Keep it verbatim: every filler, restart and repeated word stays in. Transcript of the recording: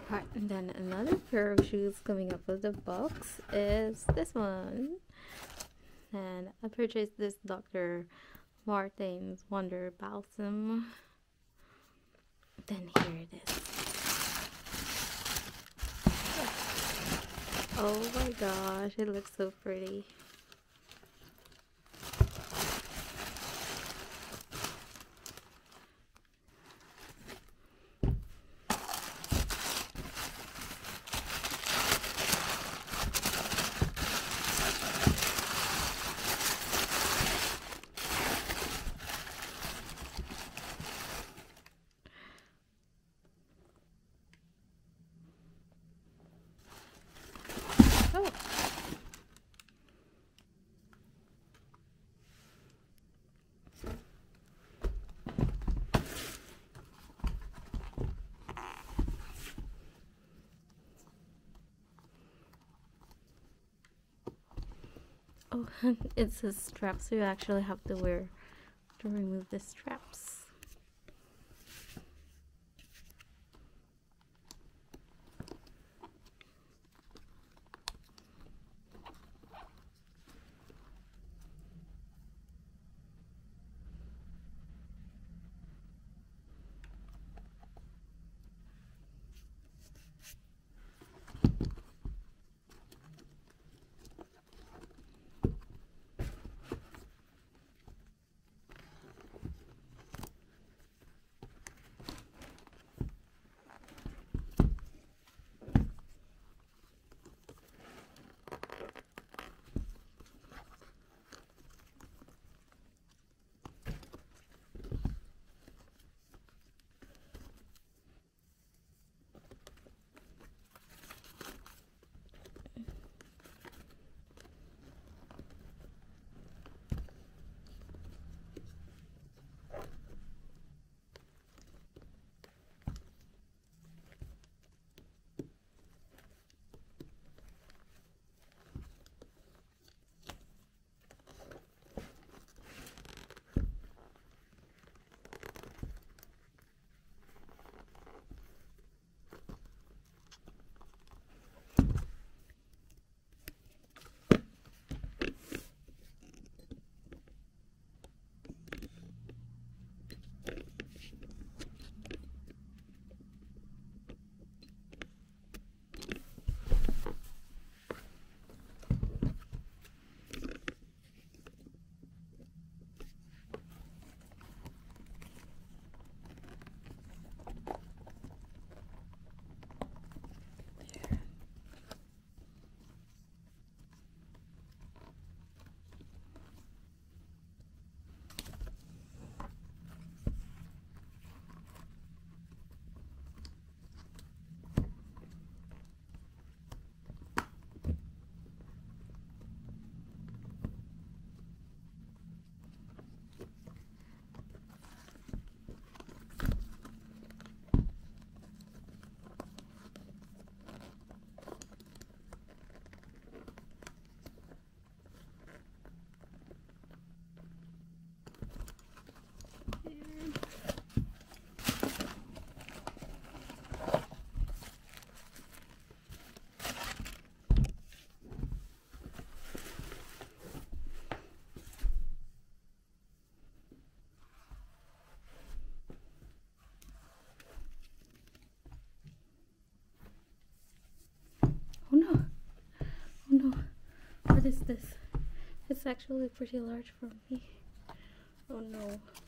Alright, and then another pair of shoes coming up with the box is this one. And I purchased this Doctor Martens Wonder Balsam. Then here it is. Oh my gosh, it looks so pretty. Oh. Oh, it says straps, so you actually have to wear to remove the straps. Oh no, oh no, what is this? It's actually pretty large for me. Oh no.